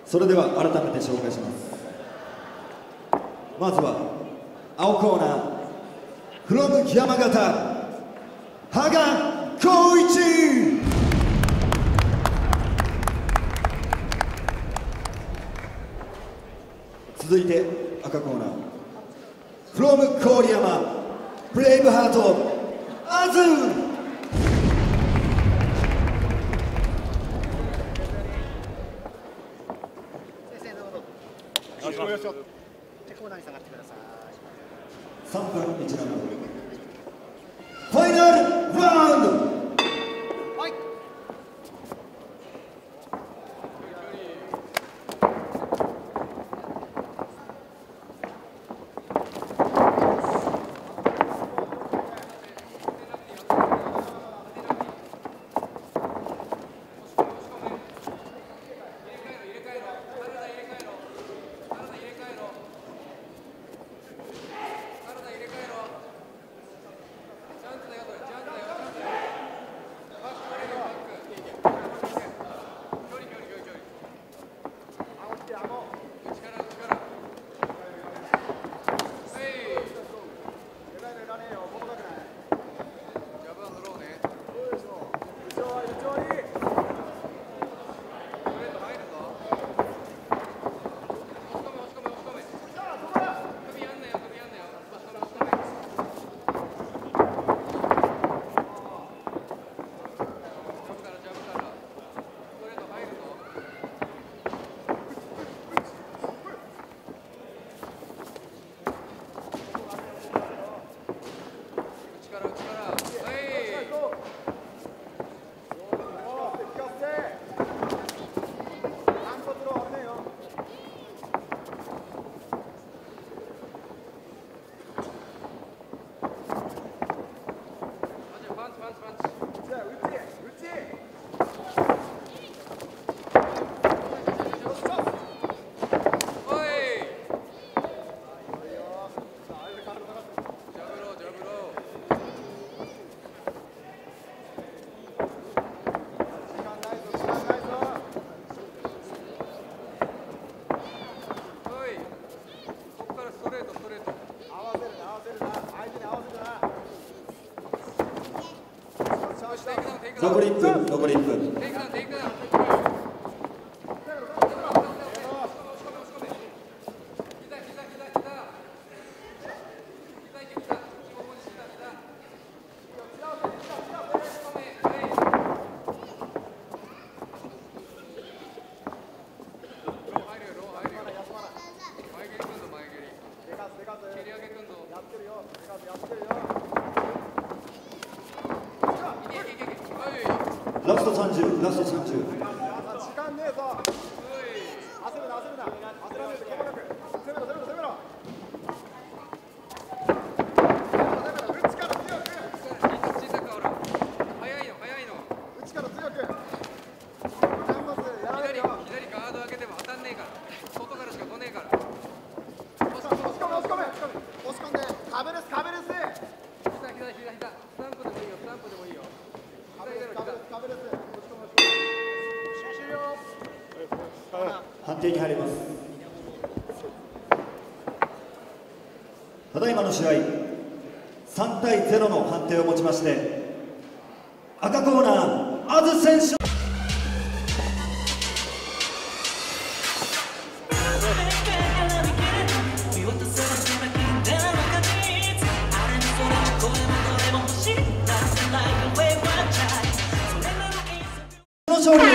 それでは改めて紹介します。まずは青コーナーfrom山形、羽賀光一。続いて赤コーナーfrom郡山、ブレイブハート、アズ。 コーナーに下がってください。 3分1ラウンド、ファイナルラウンド。 はい。 残り1分、残り1分。ラスト30、ラスト30。 時間ねえぞ。焦るな、焦るな。焦らねえで、細かく。攻めろ、攻めろ、攻めろ。内から強く。 早いの。 内から強く。頑張ってやられるよ。 左ガード開けても当たんねえから。外からしか来ねえから。 押し込んで。カベレス。 左。スタンプでもいいよ。 カベレス。終了。 判定に入ります。ただいまの試合3対0の判定をもちまして赤コーナーアズ選手。勝利。